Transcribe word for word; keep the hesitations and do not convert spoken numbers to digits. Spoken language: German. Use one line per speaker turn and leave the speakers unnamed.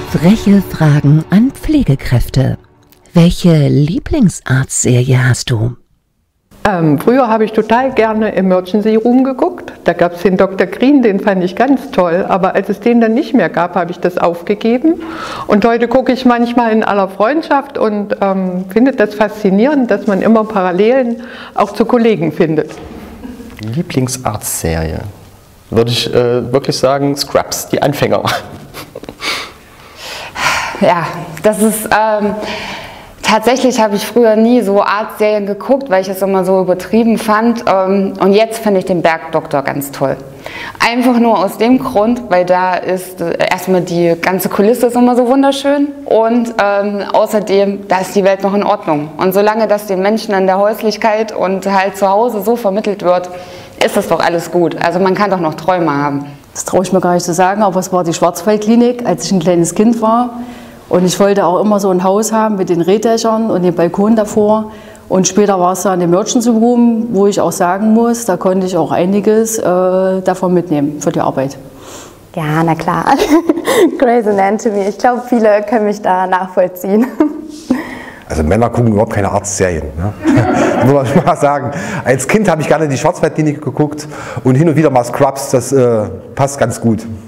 Freche Fragen an Pflegekräfte. Welche Lieblingsarztserie hast du?
Ähm, früher habe ich total gerne Emergency Room geguckt. Da gab es den Doktor Green, den fand ich ganz toll. Aber als es den dann nicht mehr gab, habe ich das aufgegeben. Und heute gucke ich manchmal in aller Freundschaft und ähm, finde das faszinierend, dass man immer Parallelen auch zu Kollegen findet.
Lieblingsarztserie? Würde ich äh, wirklich sagen, Scrubs, die Anfänger.
Ja, das ist, ähm, tatsächlich habe ich früher nie so Arztserien geguckt, weil ich es immer so übertrieben fand, ähm, und jetzt finde ich den Bergdoktor ganz toll. Einfach nur aus dem Grund, weil da ist äh, erstmal die ganze Kulisse ist immer so wunderschön und ähm, außerdem, da ist die Welt noch in Ordnung. Und solange das den Menschen in der Häuslichkeit und halt zu Hause so vermittelt wird, ist das doch alles gut. Also man kann doch noch Träume haben.
Das traue ich mir gar nicht zu sagen, aber es war die Schwarzwaldklinik, als ich ein kleines Kind war. Und ich wollte auch immer so ein Haus haben mit den Rehdächern und dem Balkon davor. Und später war es dann im Emergency Room, wo ich auch sagen muss, da konnte ich auch einiges äh, davon mitnehmen für die Arbeit.
Ja, na klar. Grey's Anatomy. Ich glaube, viele können mich da nachvollziehen.
Also Männer gucken überhaupt keine Arztserien. Ne? Muss man mal sagen. Als Kind habe ich gerne die Schwarzwaldklinik geguckt und hin und wieder mal Scrubs, das äh, passt ganz gut.